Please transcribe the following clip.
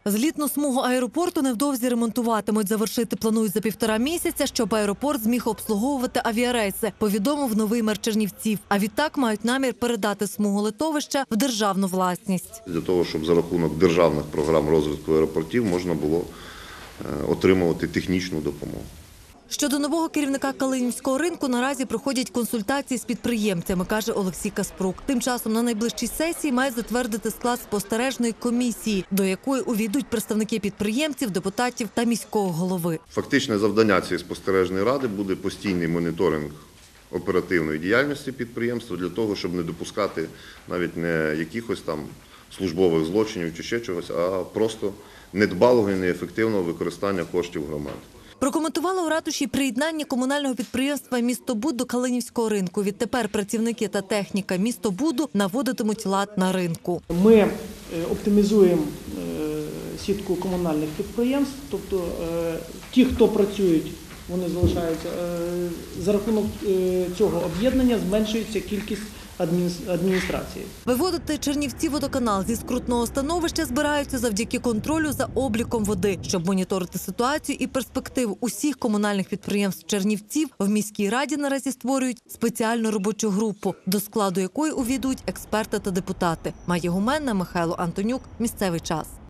Злітну смугу аеропорту невдовзі ремонтуватимуть. Завершити планують за 1,5 місяця, щоб аеропорт зміг обслуговувати авіарейси, повідомив новий мер Чернівців. А відтак мають намір передати смугу литовища в державну власність. Для того, щоб за рахунок державних програм розвитку аеропортів можна було отримувати технічну допомогу. Щодо нового керівника Калинівського ринку наразі проходять консультації з підприємцями, каже Олексій Каспрук. Тим часом на найближчій сесії має затвердити склад спостережної комісії, до якої увійдуть представники підприємців, депутатів та міського голови. Фактичне завдання цієї спостережної ради буде постійний моніторинг оперативної діяльності підприємства для того, щоб не допускати навіть не якихось там службових злочинів чи ще чогось, а просто недбалого і неефективного використання коштів громади. Прокоментували у ратуші приєднання комунального підприємства «Містобуд» до Калинівського ринку. Відтепер працівники та техніка «Містобуду» наводитимуть лад на ринку. Ми оптимізуємо сітку комунальних підприємств, тобто ті, хто працюють, вони залишаються. За рахунок цього об'єднання зменшується кількість адміністрації. Виводити Чернівці-водоканал зі скрутного становища збираються завдяки контролю за обліком води. Щоб моніторити ситуацію і перспективу усіх комунальних підприємств Чернівців, в міській раді наразі створюють спеціальну робочу групу, до складу якої увійдуть експерти та депутати. Майя Гуменна, Михайло Антонюк. Місцевий час.